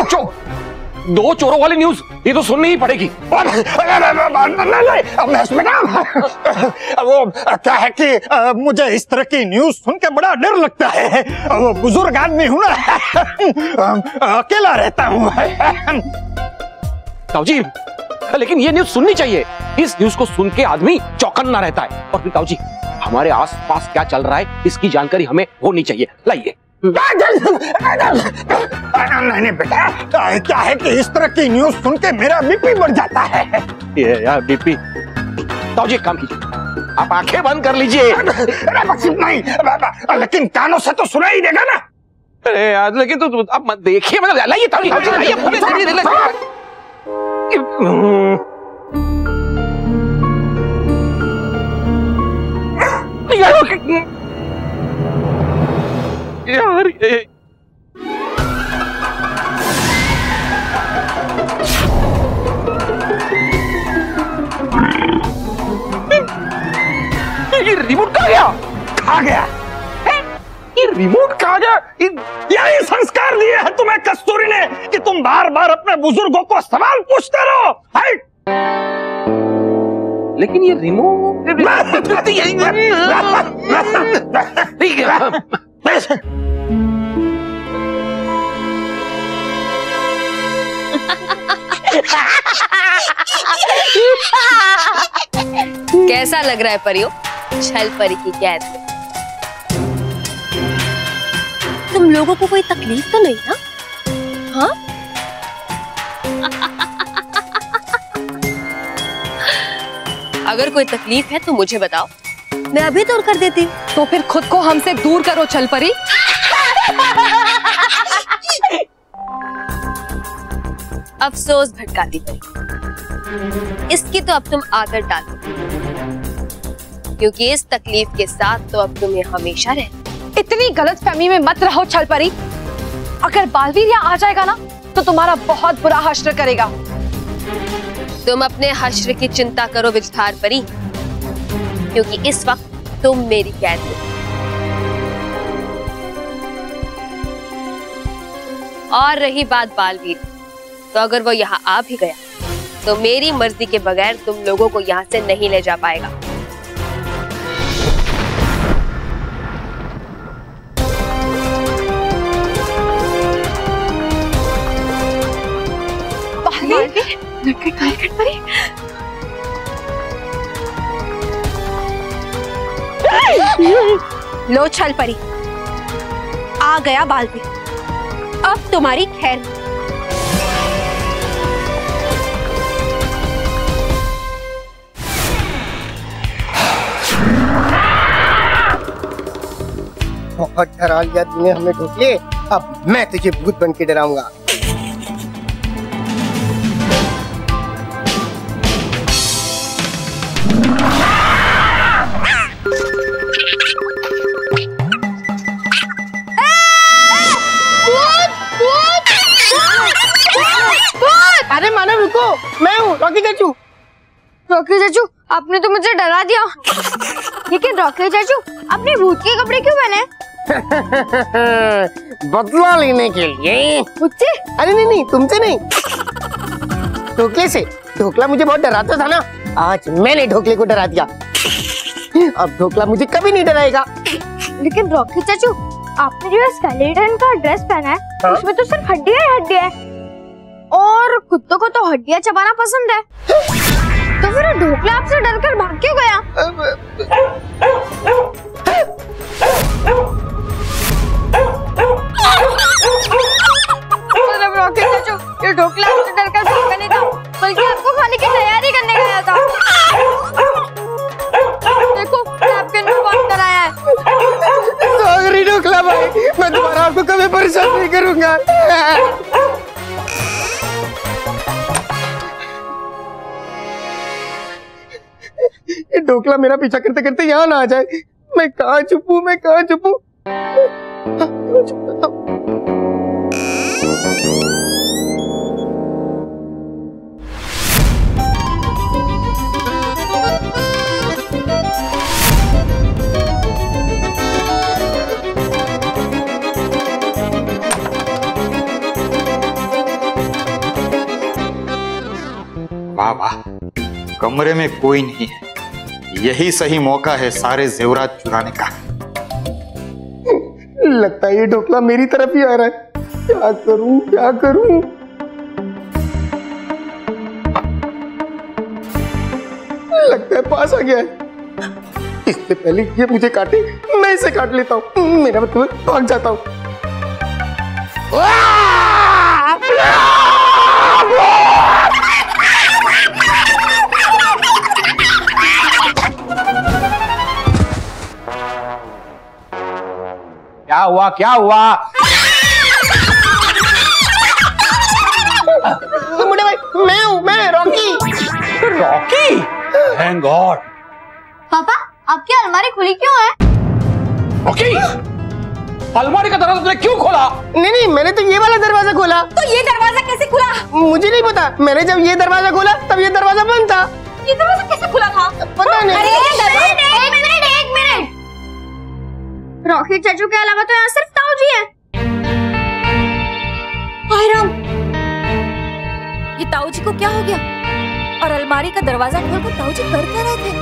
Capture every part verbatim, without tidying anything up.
चो, दो चोरों वाली न्यूज ये तो सुननी ही पड़ेगी। नहीं वो क्या है कि मुझे इस तरह की न्यूज सुन के बड़ा डर लगता है। वो बुजुर्ग आदमी हूं ना, अकेला रहता हूँ। ताऊ जी, लेकिन ये न्यूज सुननी चाहिए। इस न्यूज को सुन के आदमी चौकन्ना रहता है। और फिर ताऊ जी, हमारे आसपास क्या चल रहा है इसकी जानकारी हमें होनी चाहिए। लाइए। नहीं नहीं बेटा, क्या है कि इस तरह की न्यूज सुन के मेरा बीपी बढ़ जाता है। ये यार बीपी। ताऊ जी एक काम कीजिए, आप आंखें बंद कर लीजिए। नहीं, लेकिन कानों से तो सुना ही देगा ना। अरे यार, लेकिन तो आप मत देखिए, मतलब लाइए ताऊ जी, लाइए। यार ये ये रिमोट कहाँ गया? खा गया है? ये रिमोट कहाँ गया? यही संस्कार दिए हैं तुम्हें कस्तूरी ने कि तुम बार बार अपने बुजुर्गों को सवाल पूछते रहो। हाइट। लेकिन ये रिमोट ठीक है। कैसा लग रहा है परियों, छल परी की कैद में? तुम लोगों को कोई तकलीफ तो नहीं ना? हाँ? अगर कोई तकलीफ है तो मुझे बताओ, मैं अभी दूर कर देती हूँ। तो फिर खुद को हमसे दूर करो छल परी। अफसोस भटकाती परी, इसकी तो अब तुम आदत डालो, क्योंकि इस तकलीफ के साथ तो अब तुम्हें हमेशा रह। इतनी गलतफहमी में मत रहो छल परी। अगर बालवीर यहाँ आ जाएगा ना तो तुम्हारा बहुत बुरा हश्र करेगा। तुम अपने हश्र की चिंता करो विजधार परी, क्योंकि इस वक्त तुम मेरी कैद हो। और रही बात बालवीर, तो अगर वो यहाँ आ भी गया तो मेरी मर्जी के बगैर तुम लोगों को यहाँ से नहीं ले जा पाएगा। लो छल परी, आ गया बालवीर, अब तुम्हारी खैर। बहुत डरा लिया तूने हमें ढोकले, अब मैं तुझे भूत बन के डराऊंगा। अरे मानव रुको, मैं हूँ रॉकी चाचू। रॉकी चाचू, आपने तो मुझे डरा दिया। लेकिन रॉकी चाचू, आपने भूत के कपड़े क्यों पहने? बदला लेने के लिए। मुझसे? अरे नहीं नहीं, तुमसे नहीं, ढोकले से। ढोकला मुझे बहुत डराता था ना, आज मैंने ढोकले को डरा दिया। अब ढोकला मुझे कभी नहीं डराएगा। लेकिन रॉकी चाचू, आपने जो स्केलेटन का ड्रेस पहना है, हाँ? उसमें तो सिर्फ हड्डियां ही हड्डियां है, और कुत्तों को तो हड्डियां चबाना पसंद है। तो फिर ढोकला आपसे डरकर भाग क्यों गया? रॉकी चाचू, ये ढोकला आपसे डरकर भागा नहीं था, बल्कि आपको खाने की तैयारी करने गया था। देखो, नैपकिन में बांध कर आया है। सॉरी ढोकला भाई, मैं दोबारा आपको कभी परेशान नहीं करूंगा। ये ढोकला मेरा पीछा करते करते यहाँ ना आ जाए। मैं कहाँ छुपूं, मैं कहाँ छुपूं? वाह वाह, कमरे में कोई नहीं है, यही सही मौका है सारे जेवरात चुराने का। लगता है ये ढोकला मेरी तरफ ही आ रहा है। क्या करूं क्या करूं? लगता है पास आ गया है। इससे पहले ये मुझे काटे, मैं इसे काट लेता हूँ। मेरा मतलब भाग जाता हूँ। क्या हुआ क्या हुआ? मुंडे भाई, मैं हूँ, मैं रॉकी। रॉकी? Thank God. पापा, आपकी अलमारी खुली क्यों है? रॉकी, अलमारी का दरवाजा तुमने क्यों खोला? नहीं नहीं, मैंने तो ये वाला दरवाजा खोला। तो ये दरवाजा कैसे खुला? मुझे नहीं पता, मैंने जब ये दरवाजा खोला तब ये दरवाजा बंद था। ये दरवाजा कैसे खुला था? पता नहीं। अरे एक मिनट, एक मिनट, एक मिनट। रॉकी चाचू के अलावा तो यहाँ सिर्फ ताऊ जी हैं। हाय राम, ये ताऊ जी को क्या हो गया? और अलमारी का दरवाजा खोलकर ताऊ जी कर क्या रहे थे?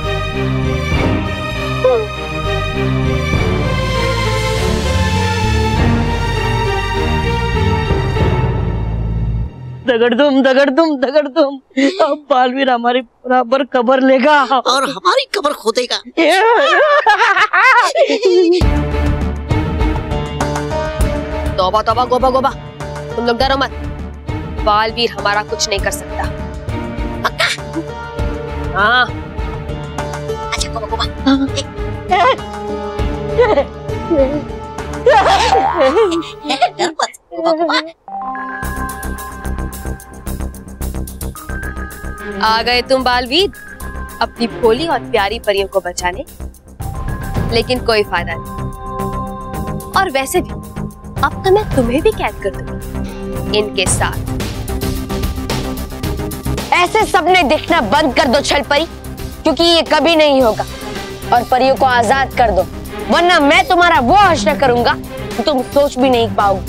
दगड़दुम दगड़दुम दगड़दुम, अब बालवीर हमारी बराबर कबर लेगा और हमारी कबर खोदेगा। तौबा तौबा, गोबा गोबा, तुम लोग डरो मत, बालवीर हमारा कुछ नहीं कर सकता। हाँ। अच्छा गोबा गोबा, डर मत गोबा गोबा। आ गए तुम बालवीर अपनी भोली और प्यारी परियों को बचाने, लेकिन कोई फायदा नहीं। और वैसे भी अब तो मैं तुम्हें भी कैद कर दूंगी इनके साथ। ऐसे सपने देखना बंद कर दो छल परी, क्योंकि ये कभी नहीं होगा। और परियों को आजाद कर दो, वरना मैं तुम्हारा वो हश्र करूंगा कि तुम सोच भी नहीं पाओगे।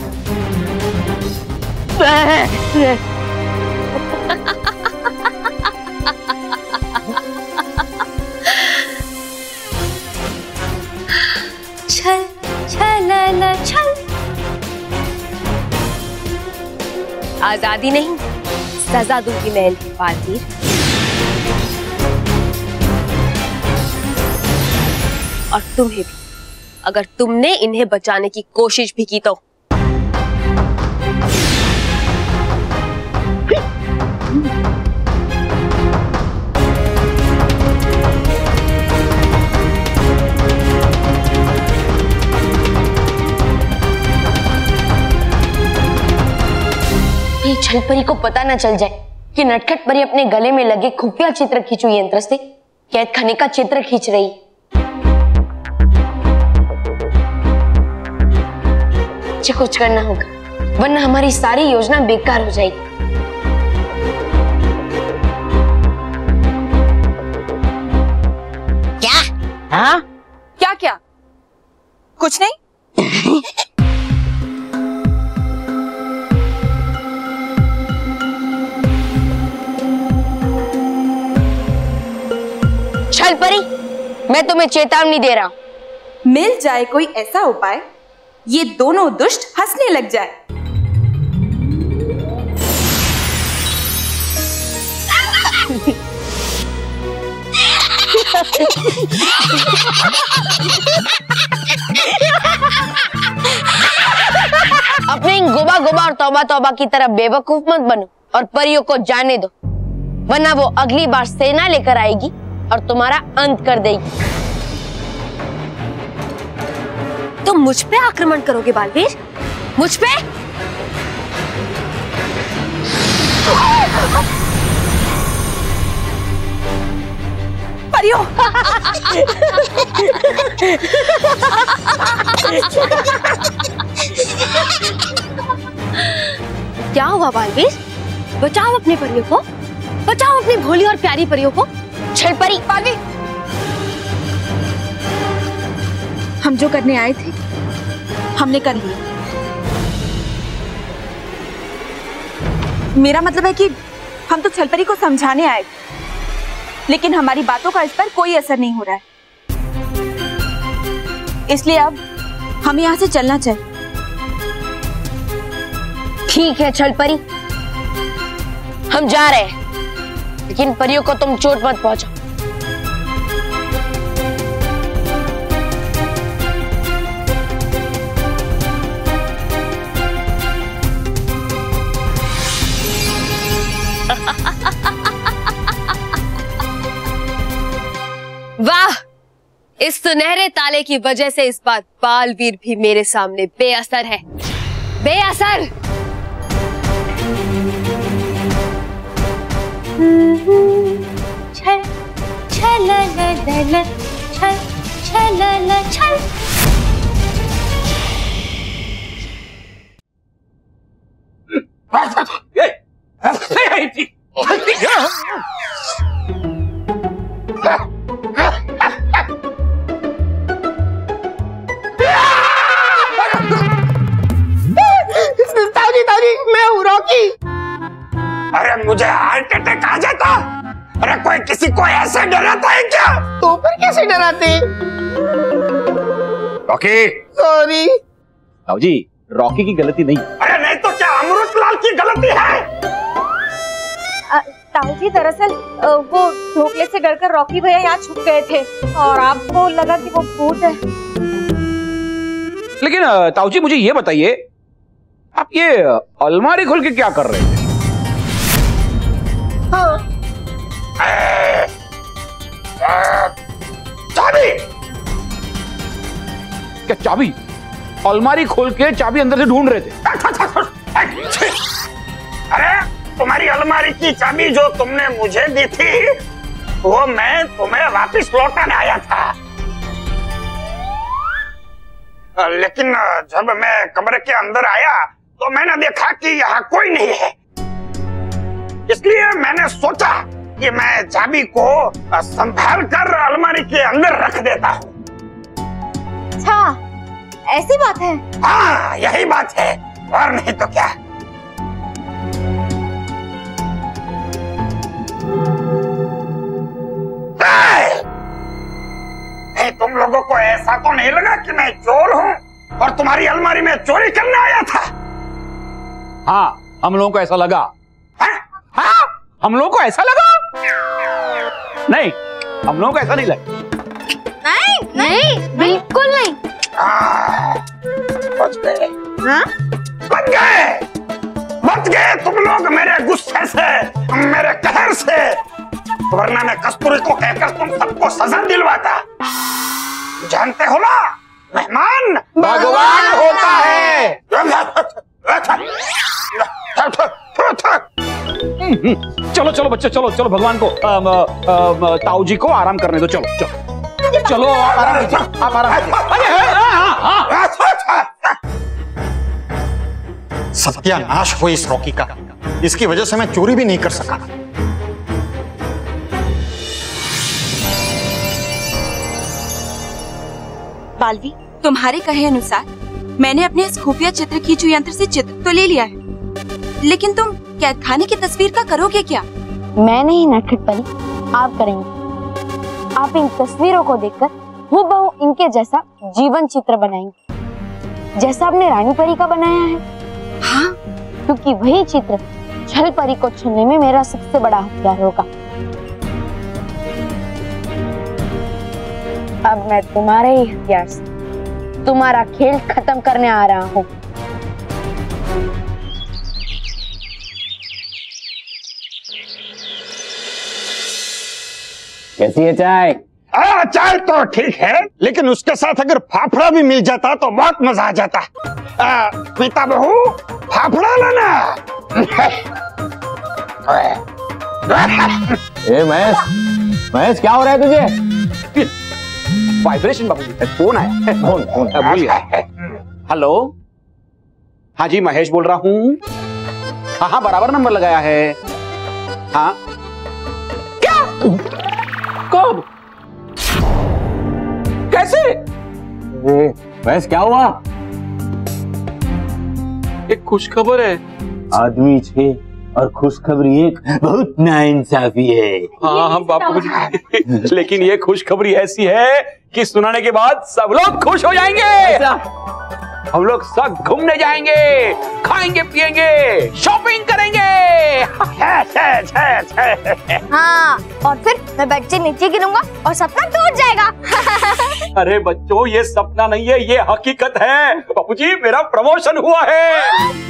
छल छल छल, आजादी नहीं सजा दूंगी मैं इन्हें बालवीर। और तुम्हें भी, अगर तुमने इन्हें बचाने की कोशिश भी की तो। छल परी को पता न चल जाए कि नटखट परी अपने गले में लगे खुफिया चित्र खींचू यंत्र से कैद खाने का चित्र खींच रही। मुझे कुछ करना होगा, वरना हमारी सारी योजना बेकार हो जाएगी। क्या? हाँ? क्या क्या? कुछ नहीं। छल परी, मैं तुम्हें चेतावनी दे रहा हूं। मिल जाए कोई ऐसा उपाय, ये दोनों दुष्ट हंसने लग जाए। अपने इन गोबा गोबा और तौबा तौबा की तरह बेवकूफ मत बनो और परियों को जाने दो, वरना वो अगली बार सेना लेकर आएगी और तुम्हारा अंत कर देगी। तुम मुझ पे आक्रमण करोगे बालवीर? मुझ पे? परियों! क्या हुआ बालवीर? बचाओ अपने परियों को, बचाओ अपनी भोली और प्यारी परियों को। छल परी, बालवीर, हम जो करने आए थे हमने कर लिया। मेरा मतलब है कि हम तो छलपरी को समझाने आए थे, लेकिन हमारी बातों का इस पर कोई असर नहीं हो रहा है। इसलिए अब हमें यहाँ से चलना चाहिए। ठीक है छलपरी, हम जा रहे हैं, लेकिन परियों को तुम चोट मत पहुंचाओ। वाह, इस सुनहरे ताले की वजह से इस बार बालवीर भी मेरे सामने बेअसर है। बेअसर। छल छल छल छल छल छल। ताऊजी ताऊजी, मैं हूँ रॉकी। अरे मुझे हार्ट अटैक आ जाता। अरे कोई किसी को ऐसे डराता है क्या? तो फिर कैसे डराते? रॉकी। सॉरी ताऊजी, रॉकी की गलती नहीं। अरे नहीं तो क्या अमृतलाल की गलती है? ताऊजी दरअसल वो ढोकले से डरकर रॉकी भैया यहाँ छुप गए थे और आपको लगा कि वो भूत है। लेकिन ताऊजी मुझे ये बताइए, आप ये अलमारी खोल के क्या कर रहे थे? हाँ। चाबी। क्या चाबी? अलमारी खोल के चाबी अंदर से ढूंढ रहे थे? अरे तुम्हारी अलमारी की चाबी जो तुमने मुझे दी थी, वो मैं तुम्हें वापस लौटाने आया था। लेकिन जब मैं कमरे के अंदर आया तो मैंने देखा कि यहाँ कोई नहीं है। इसलिए मैंने सोचा कि मैं चाबी को संभाल कर अलमारी के अंदर रख देता हूँ। अच्छा, ऐसी बात है? हाँ, यही बात है, और नहीं तो क्या। नहीं, तुम लोगों को ऐसा तो नहीं लगा कि मैं चोर हूँ और तुम्हारी अलमारी में चोरी करने आया था? हाँ, हम लोगों को ऐसा लगा। हाँ? हाँ, हम लोगों को ऐसा लगा? नहीं, हम लोगों को ऐसा नहीं लगा। नहीं नहीं, बिल्कुल नहीं। बच गए। हाँ? बच गए, बच गए तुम लोग मेरे गुस्से से, मेरे कहर से। वरना मैं कस्तूरी को कहकर तुम सबको सजा दिलवाता। जानते हो ना, मेहमान भगवान होता है। चलो चलो बच्चे, चलो चलो, भगवान को ताऊ जी को आराम करने दो। चलो चलो चलो, आराम कीजिए, आप आराम कीजिए। सत्यानाश हुई इस रॉकी का। इसकी वजह से मैं चोरी भी नहीं कर सका। बालवी, तुम्हारे कहे अनुसार मैंने अपने इस खुफिया चित्र खींचू यंत्र से चित्र तो ले लिया है, लेकिन तुम कैद खाने की तस्वीर का करोगे क्या? मैं नहीं नटखट परी, आप करेंगे। आप इन तस्वीरों को देखकर हूबहू इनके जैसा जीवन चित्र बनाएंगे, जैसा आपने रानी परी का बनाया है। हाँ, क्योंकि वही चित्र छल परी को छुड़ने में मेरा सबसे बड़ा हथियार होगा। अब मैं तुम्हारे ही हथियार से तुम्हारा खेल खत्म करने आ रहा हूँ। कैसी है चाय? आ, चाय तो ठीक है, लेकिन उसके साथ अगर फाफड़ा भी मिल जाता तो बहुत मजा आ जाता। आ, मीता बहू, फाफड़ा लाना। ए महेश, महेश क्या हो रहा है तुझे? वाइब्रेशन बाबू, फोन आया। फोन फोन बोलिए। हेलो, हाँ जी महेश बोल रहा हूँ। हाँ हाँ, बराबर नंबर लगाया है। हाँ क्या? कब? कैसे? महेश क्या हुआ? एक खुश खबर है। आदमी छे और खुशखबरी एक बहुत नाइंसाफी है। हाँ हाँ बापूजी, लेकिन ये खुशखबरी ऐसी है कि सुनाने के बाद सब लोग खुश हो जाएंगे। हम लोग सब घूमने जाएंगे, खाएंगे पिएंगे, शॉपिंग करेंगे। हाँ, और फिर मैं बच्चे नीचे गिरूंगा और सपना टूट जाएगा। अरे बच्चों, ये सपना नहीं है, ये हकीकत है। बापूजी, मेरा प्रमोशन हुआ है।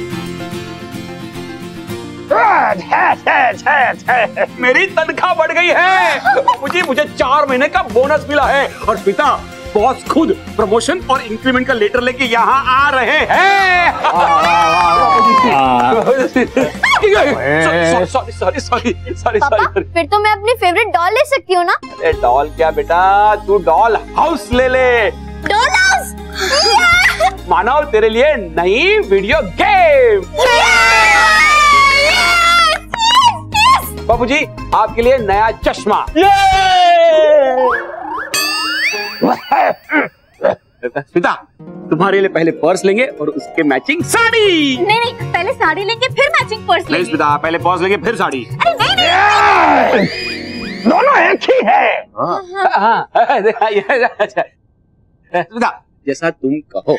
मेरी तनख्वाह बढ़ गई है। बापूजी, मुझे चार महीने का बोनस मिला है और पिता बॉस खुद प्रमोशन और इंक्रीमेंट का लेटर लेके यहाँ आ रहे हैं। Sorry sorry sorry sorry sorry. फिर तो मैं अपनी फेवरेट डॉल ले सकती हूँ ना? अरे डॉल क्या बेटा, तू डॉल हाउस ले ले। Doll house? मानव, तेरे लिए नई वीडियो गेम। बाबूजी, आपके लिए नया चश्मा। पिता, तुम्हारे लिए पहले पर्स लेंगे और उसके मैचिंग साड़ी। नहीं नहीं, पहले साड़ी लेंगे फिर मैचिंग पर्स लेंगे। पिता, पहले पर्स लेंगे फिर साड़ी। अरे नहीं नहीं, दोनों एक ही है। हाँ, अच्छा पिता, जैसा तुम कहो।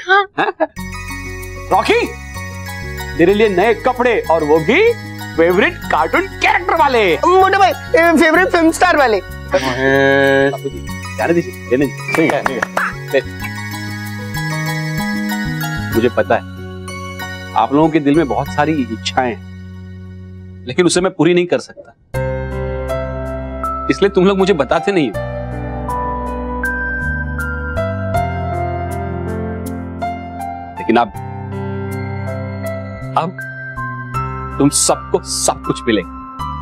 रॉकी, तेरे लिए नए कपड़े और वो भी फेवरेट कार्टून कैरेक्टर वाले। मोटे भाई, फेवरेट फिल्म स्टार वाले। जाने दीजिए, लेने दीजिए। ले। मुझे पता है आप लोगों के दिल में बहुत सारी इच्छाएं हैं, लेकिन उसे मैं पूरी नहीं कर सकता, इसलिए तुम लोग मुझे बताते नहीं हो। लेकिन अब अब तुम सबको सब कुछ मिलेगा।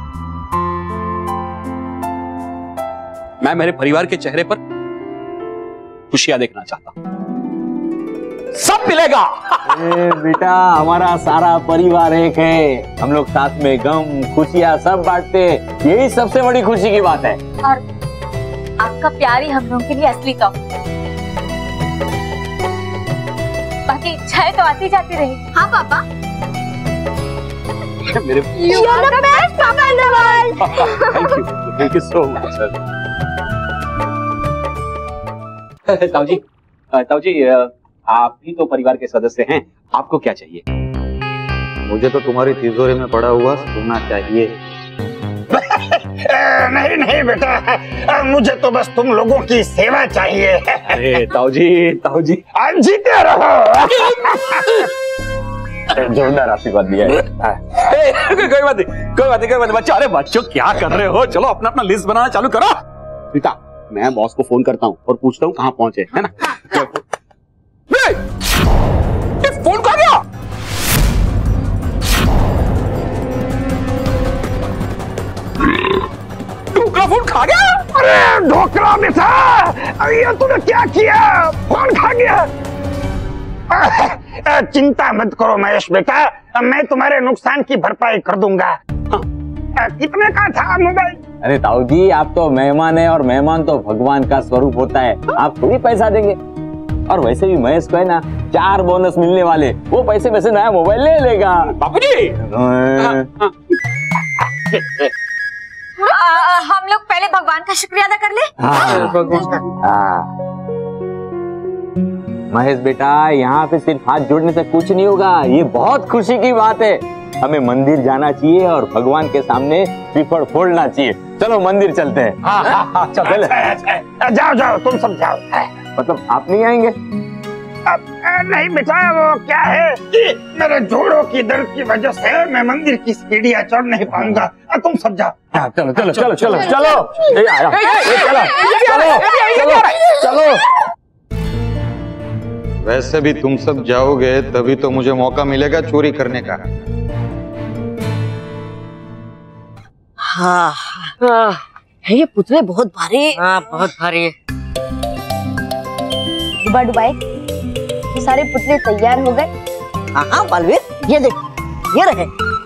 मैं मेरे परिवार के चेहरे पर खुशियां देखना चाहता हूं। सब मिलेगा। ए बेटा, हमारा सारा परिवार एक है। हम लोग साथ में गम खुशियां सब बांटते हैं, यही सबसे बड़ी खुशी की बात है। और आपका प्यार ही हम लोगों के लिए असली तोहफा है। बाकी इच्छाएं तो आती जाती रही। हाँ पापा। मेरे You are the best papa in the world. Thank you, thank you so much sir. ताऊ जी, ताऊ जी, आप भी तो परिवार के सदस्य हैं, आपको क्या चाहिए? मुझे तो तुम्हारी तिजोरी में पड़ा हुआ सोना चाहिए। नहीं नहीं बेटा, मुझे तो बस तुम लोगों की सेवा चाहिए। अरे ताऊ जी, ताऊ जी, आज जीते रहो। जोरदार आशीर्वाद दिया है। कोई बात नहीं, कोई बात नहीं, कोई बात नहीं। बच्चों, अरे बच्चों क्या कर रहे हो? चलो अपना अपना लिस्ट बनाना चालू करो। पिता, मैं बॉस को फोन करता हूँ और पूछता हूँ कहाँ पहुंचे, है ना? ये फोन कहाँ गया? ढोकला फोन खा गया? अरे ढोकला मिठा, ये तूने क्या किया? फोन खा गया? चिंता मत करो महेश बेटा, मैं तुम्हारे नुकसान की भरपाई कर दूंगा। कितने का था मोबाइल? अरे ताऊ जी, आप तो मेहमान है और मेहमान तो भगवान का स्वरूप होता है, आप थोड़ी पैसा देंगे। और वैसे भी महेश को है ना चार बोनस मिलने वाले, वो पैसे में से नया मोबाइल ले लेगा। बापूजी, हम लोग पहले भगवान का शुक्रिया अदा कर ले। हाँ। महेश बेटा, यहाँ पे सिर्फ हाथ जोड़ने से कुछ नहीं होगा, ये बहुत खुशी की बात है। हमें मंदिर जाना चाहिए और भगवान के सामने श्रीफल फोड़ना चाहिए। चलो मंदिर चलते हैं। हाँ, हाँ, हाँ, चलो, जाओ जाओ, तुम सब जाओ। मतलब आप नहीं आएंगे? अब, नहीं बेटा, वो क्या है कि मेरे जोड़ों की दर्द की वजह से मैं मंदिर की सीढ़ियाँ चढ़ नहीं पाऊंगा। तुम सब जाओ। चलो चलो चलो चलो चलो चलो चलो। वैसे भी तुम सब जाओगे तभी तो मुझे मौका मिलेगा चोरी करने का। हाँ, हाँ। ये पुतले बहुत भारी। हाँ, बहुत भारी है। डुबा डुबाई, ये सारे पुतले तैयार हो गए। हाँ हाँ बालवीर, ये देख, ये रहे।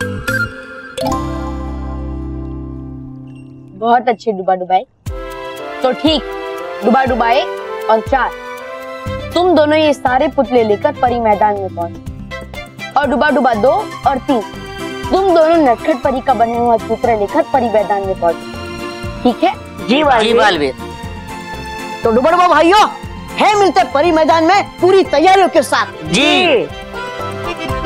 बहुत अच्छे डुबा डुबाई। तो ठीक, डुबा डुबाई और चार, तुम दोनों ये सारे पुतले लेकर परी मैदान में पहुंचे। और डुबा डुबा दो और तीन, तुम दोनों नटखट परी का बना हुआ चित्र लेकर परी मैदान में पहुंचो, ठीक है? जी जी बालवीर। तो डुबड़वा भाइयों, है मिलते परी मैदान में पूरी तैयारियों के साथ। जी।